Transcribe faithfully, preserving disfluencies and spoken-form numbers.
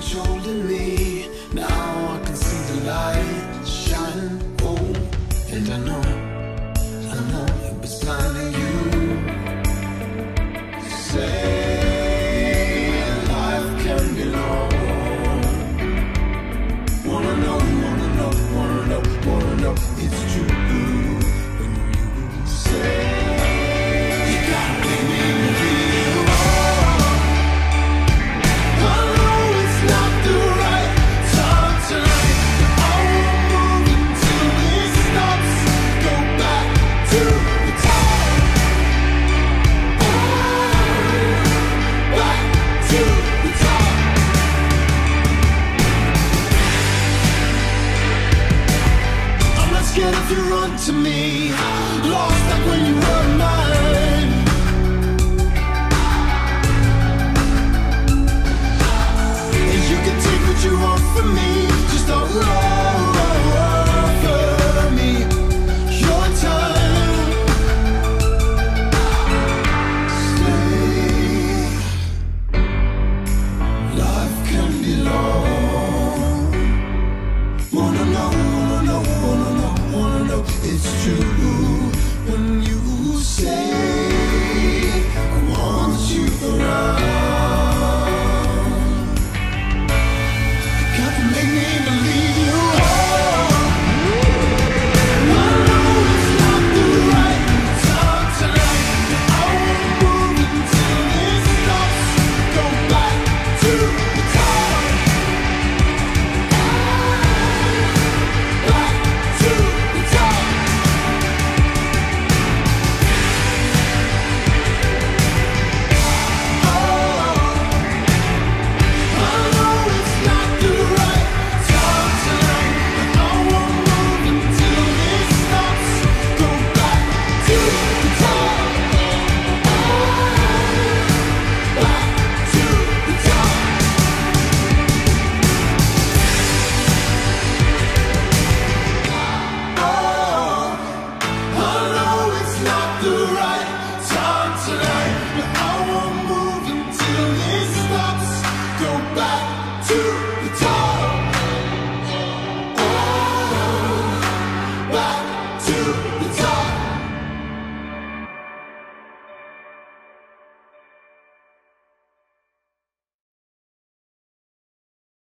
controlling me. Now I can see the light shine, oh, and I know, I know it was blinding you. Say life can be long. Wanna know, wanna know, wanna know, wanna know it's true. When you say you gotta make me feel wrong. I know it's not the right time tonight. I won't move until it stops. Go back to the top. Oh, back to the top. I'm not scared if you run to me. Lost like when you were mine. And you can take what you want from me. Just don't offer me your time. Stay. Life can be long. Wanna know, wanna know, wanna know, wanna know it's true. When you say I want you around, you got to make me believe you are. I know it's not the right time tonight. I won't move until it stops. Go back to the top. Back to the top. To the top.